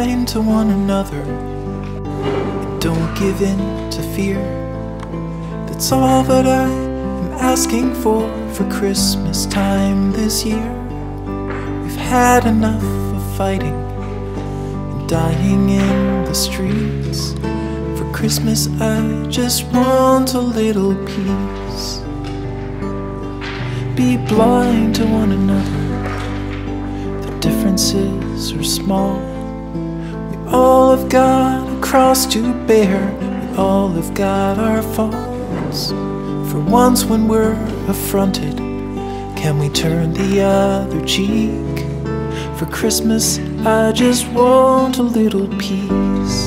kind to one another and don't give in to fear. That's all that I am asking for Christmas time this year. We've had enough of fighting and dying in the streets. For Christmas I just want a little peace. Be blind to one another, the differences are small. We all have got a cross to bear, we all have got our faults. For once when we're affronted, can we turn the other cheek? For Christmas I just want a little peace.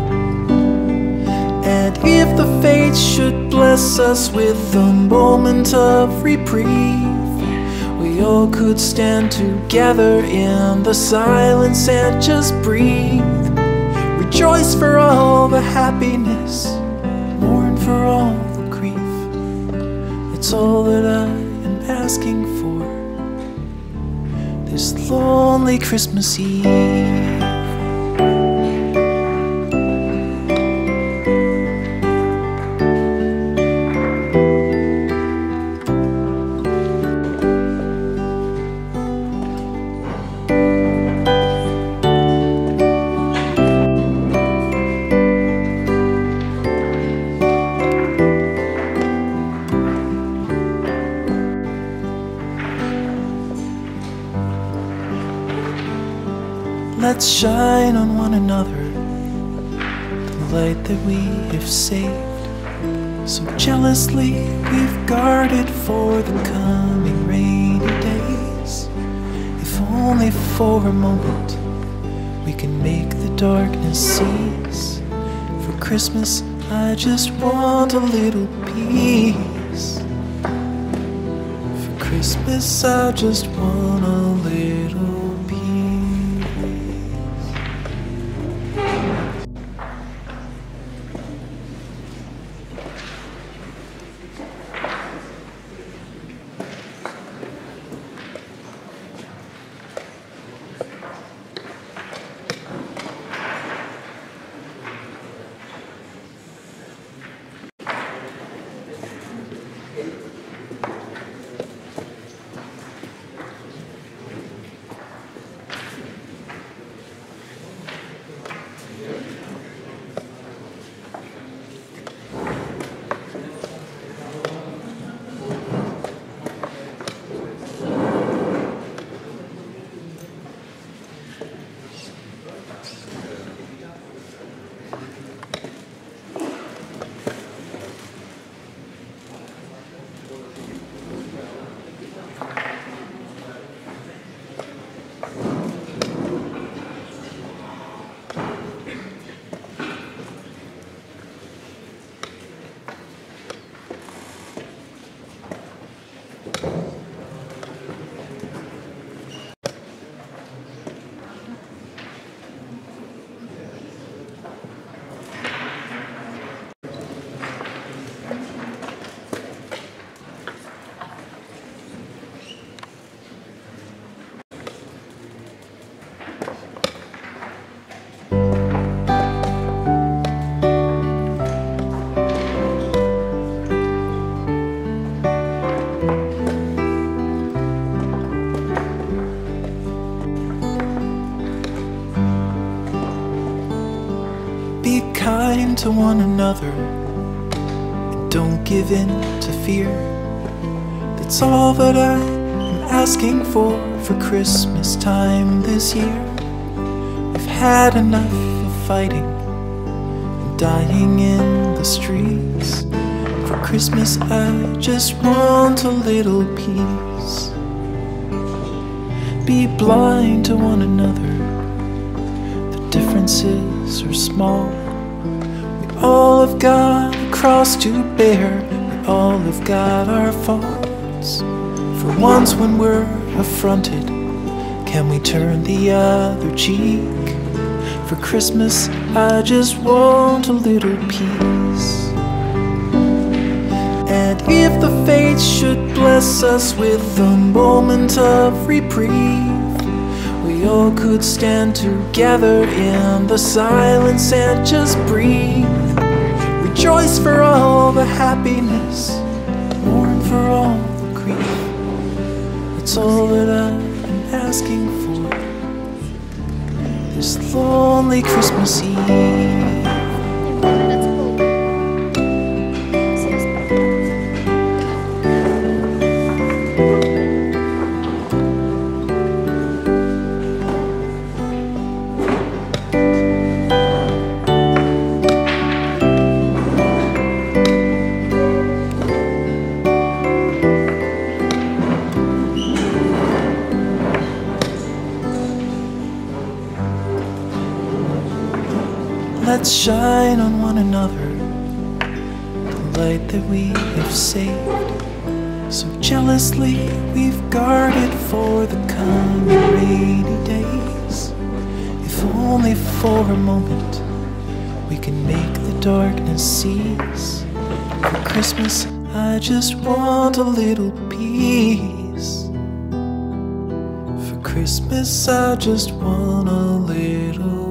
And if the fates should bless us with a moment of reprieve, we all could stand together in the silence and just breathe. Rejoice for all the happiness, mourn for all the grief. It's all that I am asking for this lonely Christmas Eve. Let's shine on one another the light that we have saved, so jealously we've guarded for the coming rainy days. If only for a moment we can make the darkness cease. For Christmas I just want a little peace. For Christmas I just want a little kind to one another and don't give in to fear. That's all that I am asking for Christmas time this year. We've had enough of fighting and dying in the streets. For Christmas I just want a little peace. Be blind to one another, the differences are small. We all have got a cross to bear, we all have got our faults. For once when we're affronted, can we turn the other cheek? For Christmas I just want a little peace. And if the fates should bless us with a moment of reprieve, we all could stand together in the silence and just breathe. Rejoice for all the happiness, mourn for all the grief. It's all that I've been asking for this lonely Christmas Eve. Let's shine on one another the light that we have saved. So jealously we've guarded for the coming rainy days. If only for a moment we can make the darkness cease. For Christmas I just want a little peace. For Christmas I just want a little